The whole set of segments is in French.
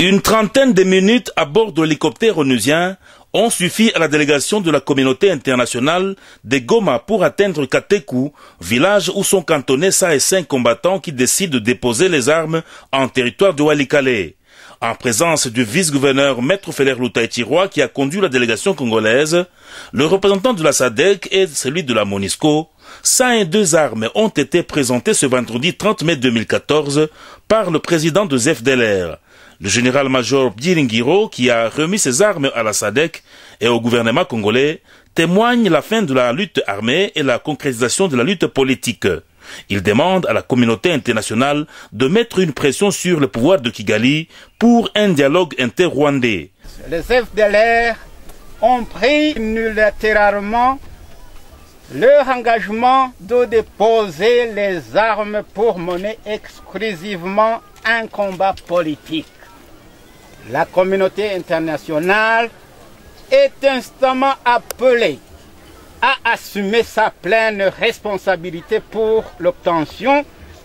Une trentaine de minutes à bord de l'hélicoptère onusien ont suffi à la délégation de la communauté internationale de Goma pour atteindre Katekou, village où sont cantonnés 105 combattants qui décident de déposer les armes en territoire de Walikale. En présence du vice-gouverneur Maître Feller Lutaïtiroa qui a conduit la délégation congolaise, le représentant de la SADC et celui de la MONUSCO, 102 armes ont été présentées ce vendredi 30 mai 2014 par le président de FDLR. Le général-major Byiringiro, qui a remis ses armes à la SADC et au gouvernement congolais, témoigne la fin de la lutte armée et la concrétisation de la lutte politique. Il demande à la communauté internationale de mettre une pression sur le pouvoir de Kigali pour un dialogue inter-rwandais. Les FDLR ont pris unilatéralement leur engagement de déposer les armes pour mener exclusivement un combat politique. La communauté internationale est instamment appelée à assumer sa pleine responsabilité pour l'obtention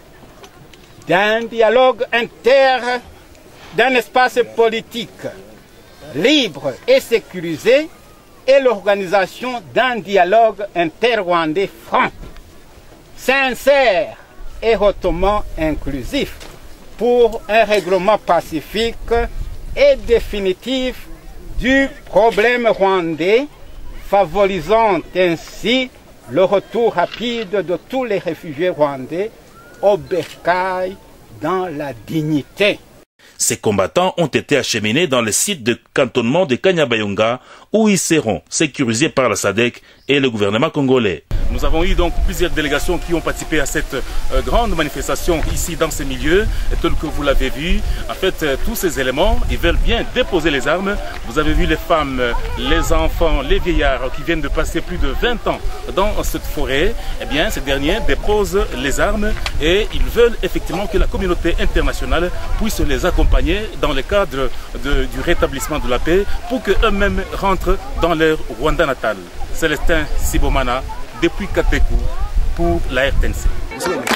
d'un dialogue d'un espace politique libre et sécurisé et l'organisation d'un dialogue inter-rwandais franc, sincère et hautement inclusif pour un règlement pacifique et définitif du problème rwandais, favorisant ainsi le retour rapide de tous les réfugiés rwandais au bercail dans la dignité. Ces combattants ont été acheminés dans le site de cantonnement de Kanyabayonga où ils seront sécurisés par la SADC et le gouvernement congolais. Nous avons eu donc plusieurs délégations qui ont participé à cette grande manifestation ici dans ces milieux. Et tel que vous l'avez vu, en fait, tous ces éléments, ils veulent bien déposer les armes. Vous avez vu les femmes, les enfants, les vieillards qui viennent de passer plus de 20 ans dans cette forêt. Eh bien, ces derniers déposent les armes et ils veulent effectivement que la communauté internationale puisse les accompagner dans le cadre du rétablissement de la paix pour qu'eux-mêmes rentrent dans leur Rwanda natal. Célestin Sibomana, depuis Katekou, pour la RTNC.